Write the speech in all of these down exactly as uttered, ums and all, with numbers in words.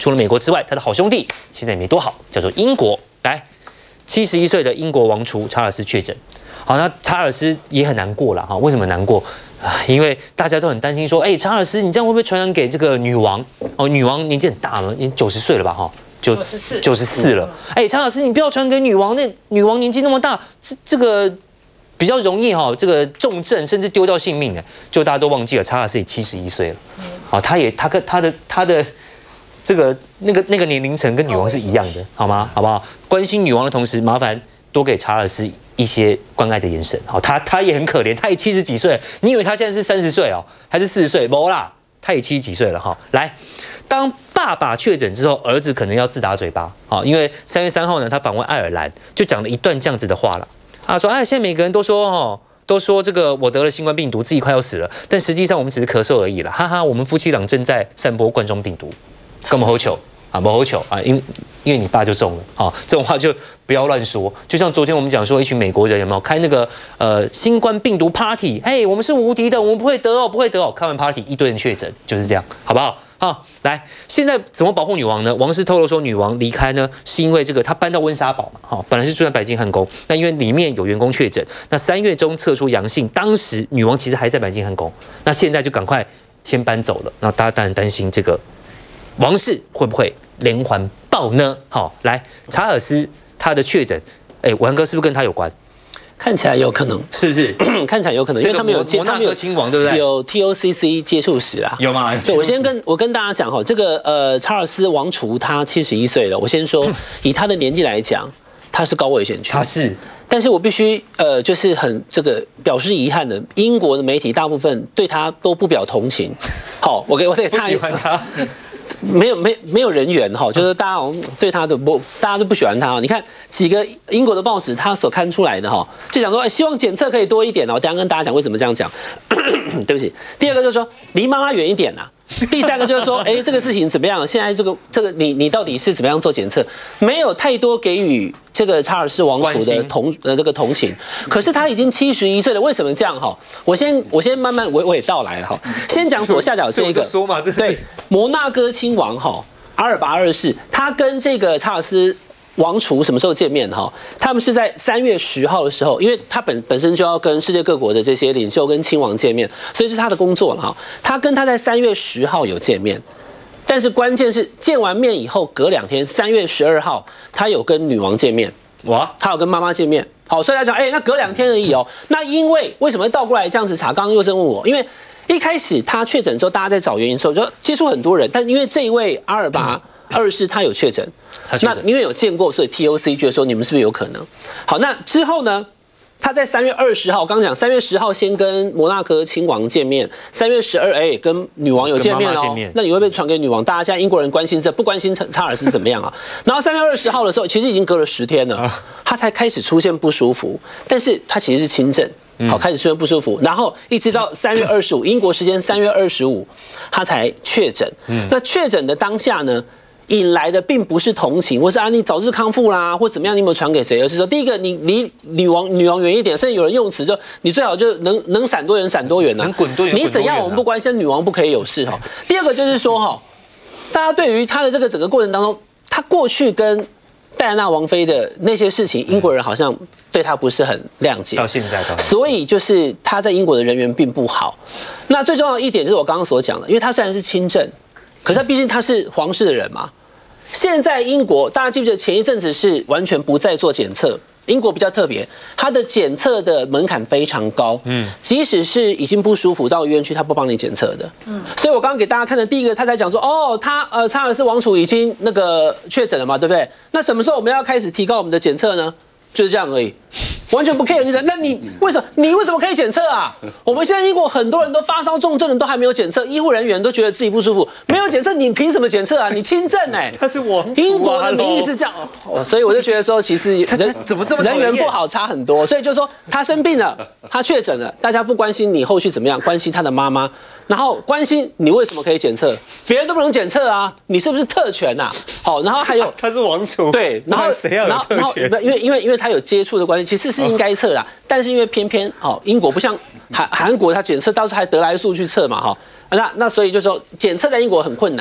除了美国之外，他的好兄弟现在也没多好，叫做英国。来，七十一岁的英国王储查尔斯确诊。好，那查尔斯也很难过了哈。为什么难过啊？因为大家都很担心说，哎，查尔斯你这样会不会传染给这个女王？哦，女王年纪很大了，已经九十岁了吧？哈，九十四，九十四了。哎，查尔斯你不要传给女王，那女王年纪那么大，这这个比较容易哈，这个重症甚至丢掉性命哎。就大家都忘记了，查尔斯也七十一岁了。好，他也他跟他的他的这个那个那个年龄层跟女王是一样的，好吗？好不好？关心女王的同时，麻烦多给查尔斯一些关爱的眼神。好，他他也很可怜，他也七十几岁，你以为他现在是三十岁哦，还是四十岁？没啦，他也七十几岁了哈。来，当爸爸确诊之后，儿子可能要自打嘴巴。好，因为三月三号呢，他访问爱尔兰，就讲了一段这样子的话了。他说：“哎，现在每个人都说哦。”都说这个我得了新冠病毒，自己快要死了，但实际上我们只是咳嗽而已了，哈哈！我们夫妻俩正在散播冠状病毒，根本好糗啊，不好糗啊，因因为你爸就中了啊，这种话就不要乱说。就像昨天我们讲说，一群美国人有没有开那个呃新冠病毒 party？ 嘿，我们是无敌的，我们不会得哦，不会得哦。开完 party 一堆人确诊，就是这样，好不好？好，来，现在怎么保护女王呢？王室透露说，女王离开呢，是因为这个她搬到温莎堡嘛，好，本来是住在白金汉宫，那因为里面有员工确诊，那三月中测出阳性，当时女王其实还在白金汉宫，那现在就赶快先搬走了，那大家当然担心这个王室会不会连环爆呢？好，来，查尔斯他的确诊，哎，文哥是不是跟他有关？ 看起来有可能， 是不是？ 看起来有可能，因为他们有摩纳哥亲王，对不对？ 有 T O C C 接触史啊， 有吗？ 对，我先跟我跟大家讲哈，这个呃查尔斯王储他七十一岁了，我先说，以他的年纪来讲，他是高危险区， 他是。 但是我必须呃，就是很这个表示遗憾的，英国的媒体大部分对他都不表同情。好，我给我给他不喜欢他。 没有没没有人缘哈，就是大家好像对他的不，大家都不喜欢他。你看几个英国的报纸，他所刊出来的哈，就讲说，哎，希望检测可以多一点哦。等一下跟大家讲为什么这样讲。对不起，第二个就是说离妈妈远一点呐、啊。第三个就是说，哎，这个事情怎么样？现在这个这个你你到底是怎么样做检测？没有太多给予这个查尔斯王储的同呃这个同情。可是他已经七十一岁了，为什么这样哈？我先我先慢慢娓娓道来哈。先讲左下角这个， 说嘛，这对摩纳哥亲王哈阿尔拔二世，他跟这个查尔斯王储什么时候见面哈？他们是在三月十号的时候，因为他本本身就要跟世界各国的这些领袖跟亲王见面，所以是他的工作了哈。他跟他在三月十号有见面，但是关键是见完面以后隔两天，三月十二号他有跟女王见面，哇，他有跟妈妈见面。好，所以他讲，哎，那隔两天而已哦。那因为为什么倒过来这样子查？刚刚佑生问我，因为一开始他确诊之后，大家在找原因的时候，就接触很多人，但因为这一位阿尔拔二世他有确诊。那因为有见过，所以 T O C 觉得说你们是不是有可能？好，那之后呢？他在三月二十号，刚讲三月十号先跟摩纳哥亲王见面，三月十二哎跟女王有见面哦。那你会不会传给女王？大家现在英国人关心这，不关心查尔斯怎么样啊？然后三月二十号的时候，其实已经隔了十天了，他才开始出现不舒服，但是他其实是轻症。好，开始出现不舒服，然后一直到三月二十五，英国时间三月二十五，他才确诊。那确诊的当下呢？引来的并不是同情，或是啊你早日康复啦，或怎么样，你有没有传给谁？而是说，第一个你离女王女王远一点，甚至有人用词就你最好就能能闪多远闪多远啊， 能滚多远你怎样我们不关心，女王不可以有事哈。第二个就是说哈，大家对于他的这个整个过程当中，他过去跟戴安娜王妃的那些事情，英国人好像对他不是很谅解， 到现在到所以就是他在英国的人缘并不好。那最重要的一点就是我刚刚所讲的，因为他虽然是亲政。可是他毕竟他是皇室的人嘛。现在英国大家记不记得前一阵子是完全不再做检测？英国比较特别，它的检测的门槛非常高，嗯，即使是已经不舒服到医院去，他不帮你检测的，嗯。所以我刚刚给大家看的第一个，他才讲说，哦，他呃查尔斯王储已经那个确诊了嘛，对不对？那什么时候我们要开始提高我们的检测呢？就是这样而已。完全不 care 你的，那你为什么你为什么可以检测啊？我们现在英国很多人都发烧重症的都还没有检测，医护人员都觉得自己不舒服，没有检测，你凭什么检测啊？你轻症哎、欸， 他是王储啊， 英国的民意是这样，哦，所以我就觉得说，其实人怎么这么人缘不好差很多，所以就说他生病了，他确诊了，大家不关心你后续怎么样，关心他的妈妈。然后关心你为什么可以检测，别人都不能检测啊，你是不是特权呐、啊？好，然后还有、啊、 他是王储， 对，然后谁要有特权？ 因为因为因为他有接触的关系，其实是应该测啦，但是因为偏偏哦，英国不像韩韩国，他检测到时候还得来速去测嘛哈，那那所以就说检测在英国很困难。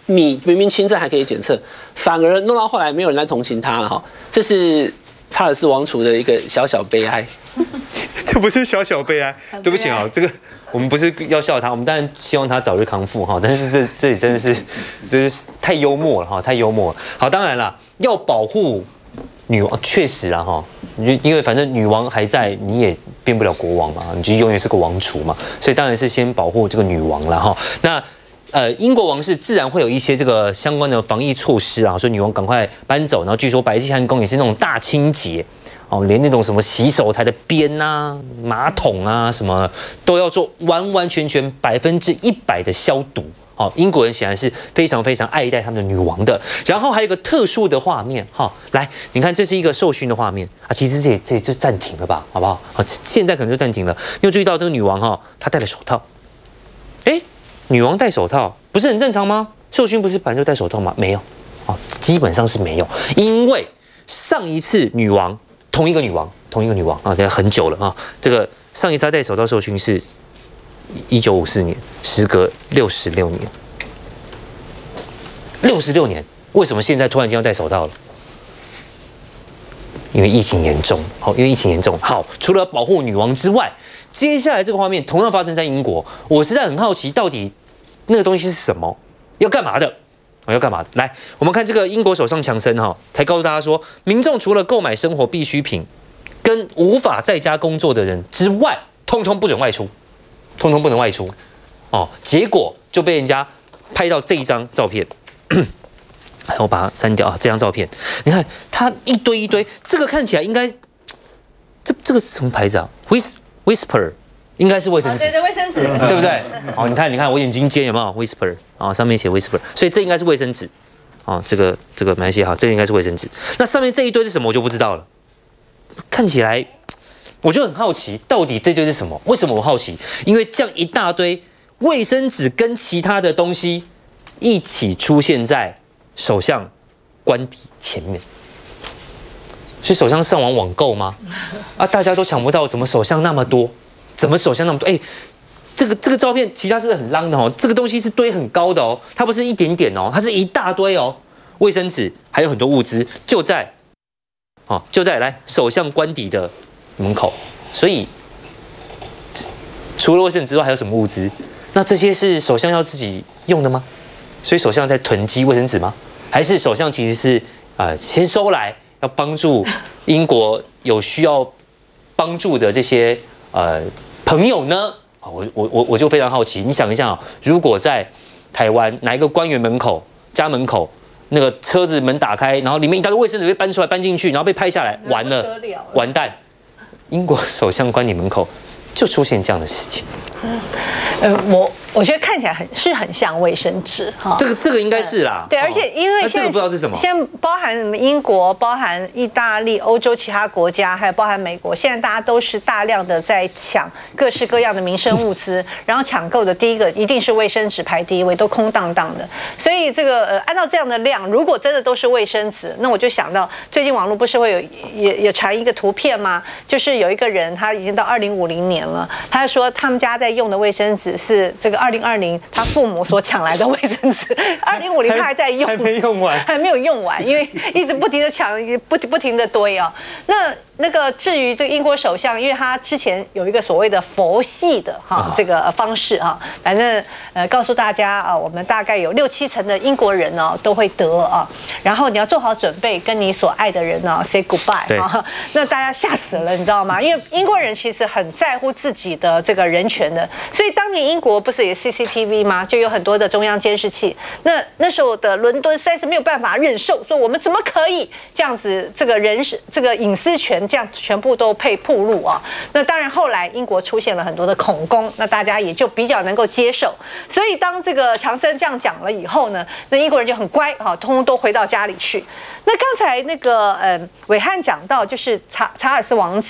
你明明轻症还可以检测，反而弄到后来没有人来同情他了哈。这是查尔斯王储的一个小小悲哀。 这不是小小悲哀，对不起啊，这个我们不是要笑他，我们当然希望他早日康复哈。但是这这里真的是，真是太幽默了哈，太幽默了。好，当然了，要保护女王，确实啊哈，因为反正女王还在，你也变不了国王嘛，你就永远是个王储嘛，所以当然是先保护这个女王了哈。那呃，英国王室自然会有一些这个相关的防疫措施啊，所以女王赶快搬走，然后据说白金汉宫也是那种大清洁。哦，连那种什么洗手台的边啊、马桶啊什么都要做完完全全百分之一百的消毒。哦，英国人显然是非常非常爱戴他们的女王的。然后还有一个特殊的画面，哈、哦，来，你看这是一个受训的画面啊，其实这也这也就暂停了吧，好不好？好，现在可能就暂停了。你有注意到这个女王哈、哦，她戴了手套？哎，女王戴手套不是很正常吗？受训不是本来就戴手套吗？没有，哦，基本上是没有，因为上一次女王。同一个女王，同一个女王啊，这很久了啊。这个上一次她戴手套受训是一九五四年，时隔六十六年。六十六年，为什么现在突然间要戴手套了？因为疫情严重，好，因为疫情严重。好，除了保护女王之外，接下来这个画面同样发生在英国。我实在很好奇，到底那个东西是什么？要干嘛的？要干嘛的？来，我们看这个英国首相强森哈，才告诉大家说，民众除了购买生活必需品，跟无法在家工作的人之外，通通不准外出，通通不能外出。哦，结果就被人家拍到这一张照片，我把它删掉啊，这张照片，你看它一堆一堆，这个看起来应该，这这个是什么牌子啊 ？Whis Whisper。应该是卫生纸， 对对，卫生纸， 对不对？哦，你看，你看我眼睛尖有没有 ？Whisper 啊，上面写 Whisper， 所以这应该是卫生纸。哦，这个这个没关系哈，这个应该是卫生纸。那上面这一堆是什么，我就不知道了。看起来我就很好奇，到底这堆是什么？为什么我好奇？因为这样一大堆卫生纸跟其他的东西一起出现在首相官邸前面。所以首相上网网购吗？啊，大家都抢不到，怎么首相那么多？怎么手相那么多？哎，这个这个照片，其他是很浪的哦。这个东西是堆很高的哦，它不是一点点哦，它是一大堆哦。卫生纸还有很多物资，就在，哦，就在来首相官邸的门口。所以除了卫生纸之外，还有什么物资？那这些是首相要自己用的吗？所以首相在囤积卫生纸吗？还是首相其实是呃先收来，要帮助英国有需要帮助的这些呃。朋友呢？我我我我就非常好奇，你想一下啊，如果在台湾哪一个官员门口家门口那个车子门打开，然后里面一大堆卫生纸被搬出来搬进去，然后被拍下来，完了，完蛋！英国首相官邸门口就出现这样的事情。 呃，我我觉得看起来很是很像卫生纸哈。 这个这个应该是啦。 对，而且因为现在不知道是什么， 现在包含什么英国、包含意大利、欧洲其他国家，还有包含美国，现在大家都是大量的在抢各式各样的民生物资，然后抢购的第一个一定是卫生纸排第一位，都空荡荡的。所以这个呃，按照这样的量，如果真的都是卫生纸，那我就想到最近网络不是会有也也传一个图片吗？就是有一个人他已经到二零五零年了，他说他们家在用的卫生纸是这个二零二零他父母所抢来的卫生纸，二零五零他还在用， 还没用完， 还没有用完，因为一直不停的抢，不不停的堆啊、哦。那那个至于这个英国首相，因为他之前有一个所谓的佛系的哈这个方式啊，反正呃告诉大家啊，我们大概有六七成的英国人呢都会得啊，然后你要做好准备跟你所爱的人呢 say goodbye 啊，那大家吓死了，你知道吗？因为英国人其实很在乎自己的这个人权的，所以当年英国不是也 C C T V 吗？就有很多的中央监视器，那那时候的伦敦实在是没有办法忍受，说我们怎么可以这样子，这个人是这个隐私权。这样全部都被暴露啊！那当然，后来英国出现了很多的恐攻，那大家也就比较能够接受。所以当这个强森这样讲了以后呢，那英国人就很乖哈，通通都回到家里去。那刚才那个呃伟汉讲到，就是查查尔斯王子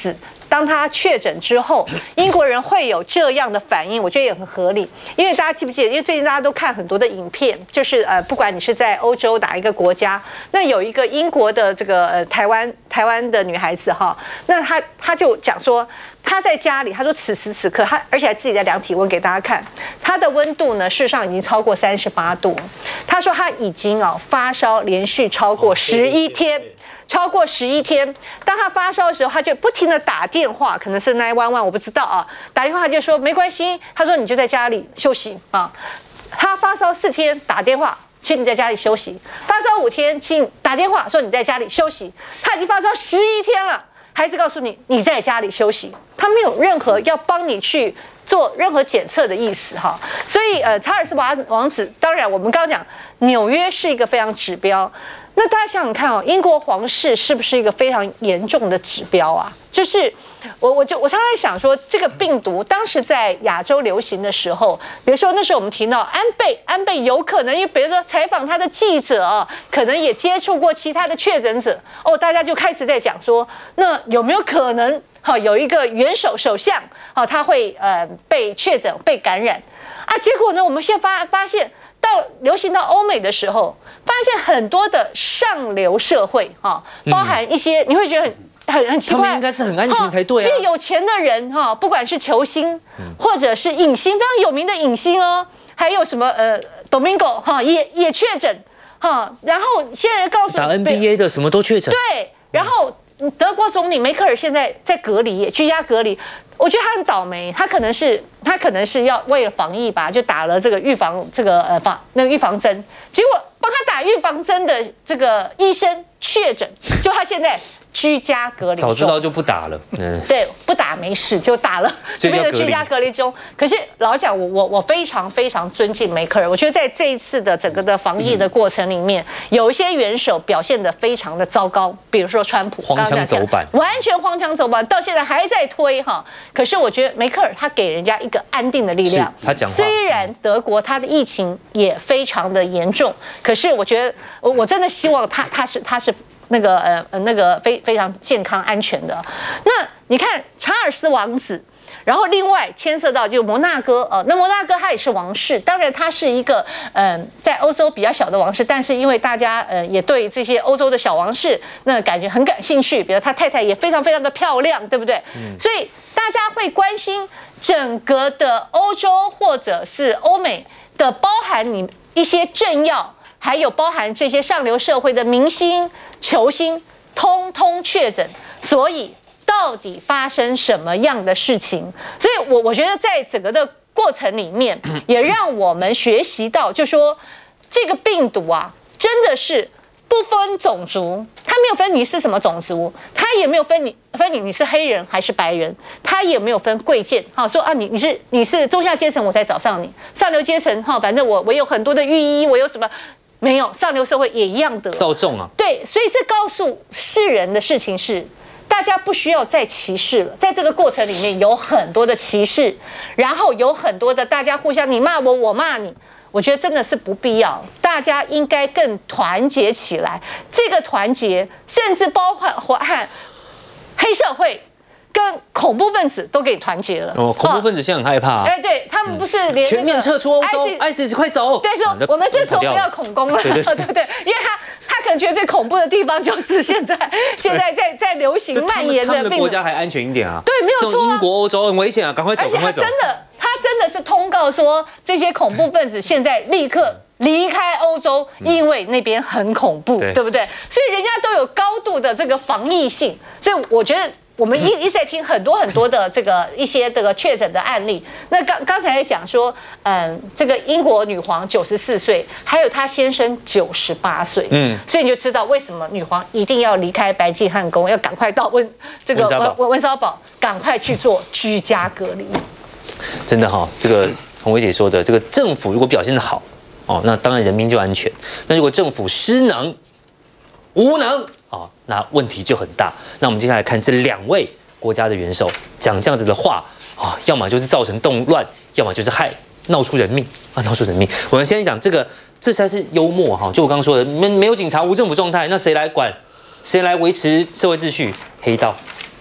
当他确诊之后，英国人会有这样的反应，我觉得也很合理。因为大家记不记得？因为最近大家都看很多的影片，就是呃，不管你是在欧洲哪一个国家，那有一个英国的这个呃台湾台湾的女孩子哈，那她她就讲说。她在家里，她说此时此刻，她而且还自己在量体温给大家看，她的温度呢，事实上已经超过三十八度。她说她已经啊发烧连续超过十一天，超过十一天。当她发烧的时候，她就不停的打电话，可能是九一一，我不知道啊，打电话她就说没关系，她说你就在家里休息啊。她发烧四天，打电话。请你在家里休息。发烧五天，请打电话说你在家里休息。她已经发烧十一天了。还是告诉你你在家里休息，他没有任何要帮你去做任何检测的意思哈。所以呃，查尔斯王王子，当然我们刚刚讲纽约是一个非常指标，那大家想想看哦，英国皇室是不是一个非常严重的指标啊？就是我我就我常常在想说，这个病毒当时在亚洲流行的时候，比如说那时候我们提到安倍，安倍有可能，因为比如说采访他的记者啊，可能也接触过其他的确诊者哦，大家就开始在讲说，那有没有可能好有一个元首首相好他会呃被确诊被感染啊？结果呢，我们现在发发现到流行到欧美的时候，发现很多的上流社会啊，包含一些你会觉得很。很很奇怪， 他们应该是很安全才对啊。 因为有钱的人哈，不管是球星或者是影星，非常有名的影星哦，还有什么呃，Domingo 哈也也确诊哈，然后现在告诉打 N B A 的什么都确诊， 对，然后德国总理梅克尔现在在隔离，居家隔离。我觉得他很倒霉，他可能是他可能是要为了防疫吧，就打了这个预防这个呃防那个预防针，结果帮他打预防针的这个医生确诊，就他现在居家隔离中。 早知道就不打了，嗯， 对，不打没事，就打了，就变成居家隔离中。可是老实讲，我我我非常非常尊敬梅克尔，我觉得在这一次的整个的防疫的过程里面，有一些元首表现得非常的糟糕，比如说川普， 荒腔走板， 完全荒腔走板，到现在还在推哈。可是我觉得梅克尔他给人家一个安定的力量。 他讲话， 虽然德国他的疫情也非常的严重，可是我觉得我我真的希望他他是他是那个呃那个非非常健康安全的。那你看查尔斯王子。然后另外牵涉到就摩纳哥，呃，那摩纳哥它也是王室，当然它是一个嗯、呃，在欧洲比较小的王室，但是因为大家呃也对这些欧洲的小王室那感觉很感兴趣，比如他太太也非常非常的漂亮，对不对？嗯、所以大家会关心整个的欧洲或者是欧美的，包含你一些政要，还有包含这些上流社会的明星、球星，通通确诊，所以。到底发生什么样的事情？所以我，我我觉得在整个的过程里面，也让我们学习到，就说这个病毒啊，真的是不分种族，它没有分你是什么种族，它也没有分你分你你是黑人还是白人，它也没有分贵贱。好说啊，你你是你是中下阶层，我才找上你；上流阶层，哈，反正我我有很多的御医，我有什么。没有，上流社会也一样的造众啊。 对，所以这告诉世人的事情是。大家不需要再歧视了，在这个过程里面有很多的歧视，然后有很多的大家互相你骂我，我骂你，我觉得真的是不必要。大家应该更团结起来，这个团结甚至包含和黑社会跟恐怖分子都给你团结了。 哦，恐怖分子现在很害怕、啊。 哎、欸，对他们不是连、那个、 全面撤出欧洲 ，I S I S 快走！ 对，说我们这时候不要恐攻了，对不对？因为他。他可能觉得最恐怖的地方就是现在现在在在流行蔓延的病毒， 他们的国家还安全一点啊。 对，没有错、啊。 英国、欧洲很危险啊，赶快走，赶快走。 真的，他真的是通告说，这些恐怖分子现在立刻离开欧洲，因为那边很恐怖，对, 对不对？所以人家都有高度的这个防疫性，所以我觉得。我们一一直在听很多很多的这个一些这个确诊的案例。那刚刚才讲说，嗯，这个英国女皇九十四岁，还有她先生九十八岁，嗯，所以你就知道为什么女皇一定要离开白金汉宫，要赶快到温这个温温莎堡，赶快去做居家隔离。 真的哈、哦，这个洪薇姐说的，这个政府如果表现得好，哦，那当然人民就安全；那如果政府失能、无能，哦，那问题就很大。那我们接下来看这两位国家的元首讲这样子的话啊、哦，要么就是造成动乱，要么就是害闹出人命啊，闹出人命。我们先讲这个，这才是幽默哈。就我刚刚说的，没没有警察，无政府状态，那谁来管？谁来维持社会秩序？黑道，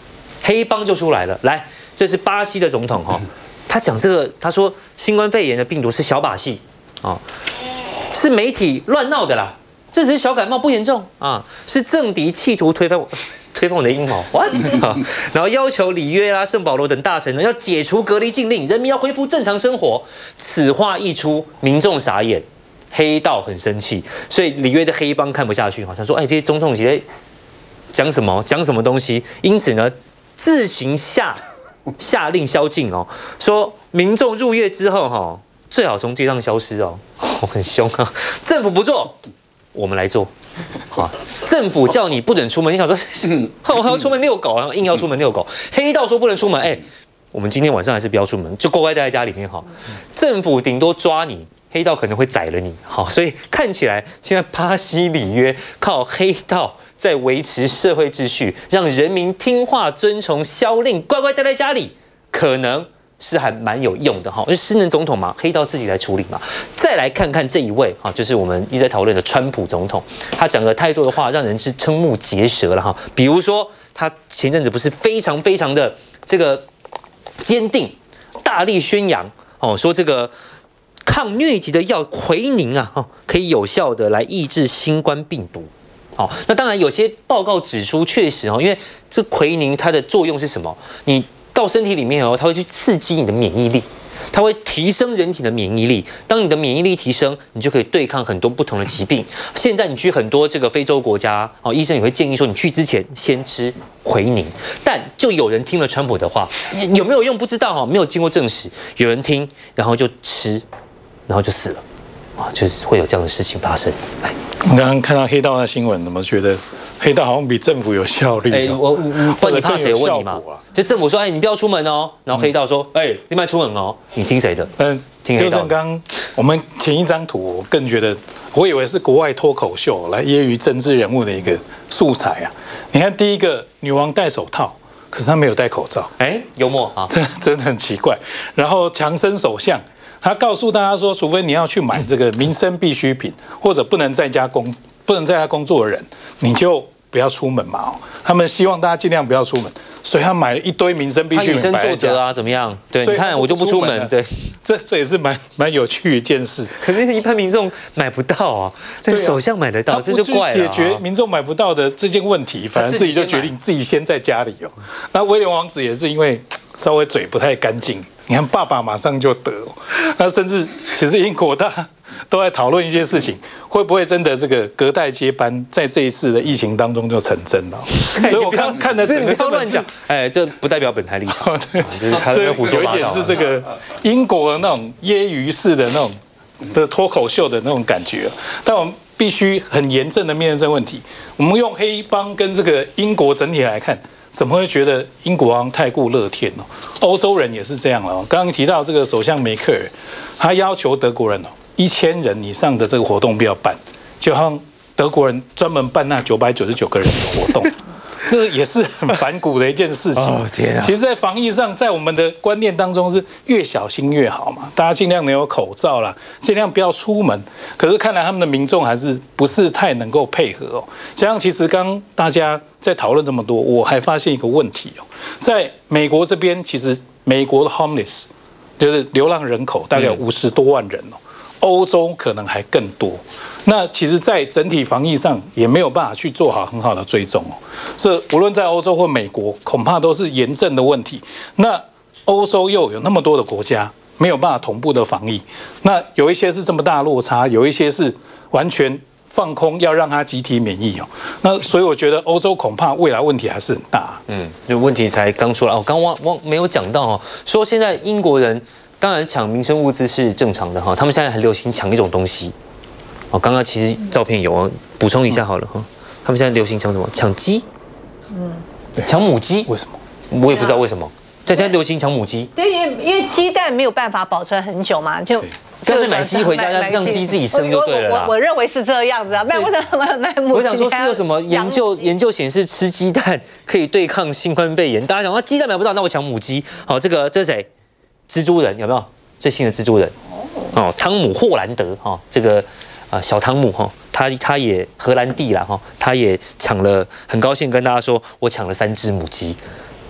黑帮就出来了。来，这是巴西的总统哈，他讲这个，他说新冠肺炎的病毒是小把戏啊，是媒体乱闹的啦，这只是小感冒不严重啊，是政敌企图推翻我。推翻我的阴谋 ，what？ 然后要求里约啦、圣保罗等大臣呢要解除隔离禁令，人民要恢复正常生活。此话一出，民众傻眼，黑道很生气，所以里约的黑帮看不下去，好像说，哎，这些总统节讲什么讲什么东西，因此呢，自行下下令宵禁哦，说民众入夜之后哈，最好从街上消失哦，很凶啊，政府不做，我们来做。啊！政府叫你不准出门，你想说，我还要出门遛狗，然后硬要出门遛狗。黑道说不能出门，哎、欸，我们今天晚上还是不要出门，就乖乖待在家里面哈。政府顶多抓你，黑道可能会宰了你。好，所以看起来现在巴西里约靠黑道在维持社会秩序，让人民听话遵从宵令，乖乖待在家里，可能是还蛮有用的哈，因为失能总统嘛，黑道自己来处理嘛。再来看看这一位哈，就是我们一直在讨论的川普总统，他讲了太多的话，让人是瞠目结舌了哈。比如说，他前阵子不是非常非常的这个坚定，大力宣扬哦，说这个抗疟疾的药奎宁啊，哦，可以有效的来抑制新冠病毒。好，那当然有些报告指出，确实哦，因为这奎宁它的作用是什么？你到身体里面哦，它会去刺激你的免疫力，它会提升人体的免疫力。当你的免疫力提升，你就可以对抗很多不同的疾病。现在你去很多这个非洲国家哦，医生也会建议说，你去之前先吃奎宁。但就有人听了川普的话，有没有用不知道哈，没有经过证实。有人听，然后就吃，然后就死了啊，就是会有这样的事情发生。来， 我刚刚看到黑道的新闻，怎么觉得黑道好像比政府有效率？ 哎，我不然你怕谁问你嘛？就政府说，哎，你不要出门哦，然后黑道说，哎，你不要出门哦，你听谁的？ 嗯， 听黑道。 就刚我们前一张图，我更觉得，我以为是国外脱口秀来揶揄政治人物的一个素材啊。你看第一个，女王戴手套，可是她没有戴口罩， 哎，幽默啊， 这真的很奇怪。然后强生首相。他告诉大家说，除非你要去买这个民生必需品，或者不能在家工、不能在家工作的人，你就不要出门嘛。哦，他们希望大家尽量不要出门，所以他买了一堆民生必需品。 他以身作则啊，怎么样？对，你看我就不出门，对， 这这也是蛮蛮有趣的一件事。 可是，一般民众买不到啊，但首相买得到，这就怪了。 解决民众买不到的这件问题，反正自己就决定自己先在家里哦。那威廉王子也是因为稍微嘴不太干净。你看，爸爸马上就得，那甚至其实英国大家都在讨论一些事情，会不会真的这个隔代接班，在这一次的疫情当中就成真了？所以我看看的整个不要乱讲，哎，这不代表本台立场，就是他在胡说八道。 有一点是这个英国的那种揶揄式的那种的脱口秀的那种感觉，但我们必须很严正的面对这个问题。我们用黑帮跟这个英国整体来看。怎么会觉得英国王太过乐天哦？欧洲人也是这样了哦。刚刚提到这个首相梅克尔，他要求德国人哦，一千人以上的这个活动不要办，就好像德国人专门办那九百九十九个人的活动，这也是很反骨的一件事情。哦天啊！其实，在防疫上，在我们的观念当中是越小心越好嘛，大家尽量能有口罩啦，尽量不要出门。可是看来他们的民众还是不是太能够配合哦。加上其实刚大家在讨论这么多，我还发现一个问题哦，在美国这边，其实美国的 homeless 就是流浪人口大概有五十多万人哦，欧洲可能还更多。那其实，在整体防疫上也没有办法去做好很好的追踪哦。这无论在欧洲或美国，恐怕都是严正的问题。那欧洲又有那么多的国家，没有办法同步的防疫。那有一些是这么大的落差，有一些是完全放空，要让它集体免疫哦。那所以我觉得欧洲恐怕未来问题还是很大。嗯， 就问题才刚出来哦，刚忘忘没有讲到哦，说现在英国人当然抢民生物资是正常的哈，他们现在很流行抢一种东西。哦，刚刚其实照片有哦，补充一下好了哈。他们现在流行抢什么？抢鸡，嗯，抢母鸡。 为什么？ 我也不知道为什么。在现在流行抢母鸡。 对，因为因为鸡蛋没有办法保存很久嘛，就但是买鸡回家让鸡自己生就对了啦。 我我认为是这样子啊，不然为什么买母鸡？ 我想说是有什么研究研究显示吃鸡蛋可以对抗新冠肺炎？大家想说鸡蛋买不到，那我抢母鸡。好，这个这是谁？蜘蛛人有没有？最新的蜘蛛人哦，汤姆霍兰德哈，这个。啊，小汤姆哈，他他也荷兰弟啦哈，他也抢了，很高兴跟大家说，我抢了三只母鸡，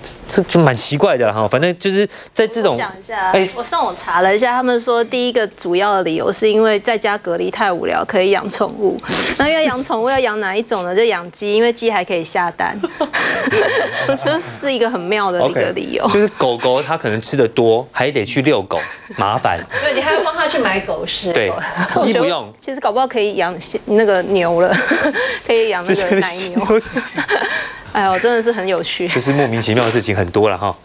这就蛮奇怪的哈。反正就是在这种讲一下， 哎我上网查了一下，他们说第一个主要的理由是因为在家隔离太无聊，可以养宠物。那因为养宠物要养哪一种呢？就养鸡，因为鸡还可以下蛋，这是一个很妙的一个理由。 就是狗狗它可能吃的多，还得去遛狗，麻烦。 对，你还要帮他去买狗食。 对，鸡不用。 其实搞不好可以养那个牛了，可以养那个奶牛。哎呦，真的是很有趣。 就是莫名其妙的事情很多了哈。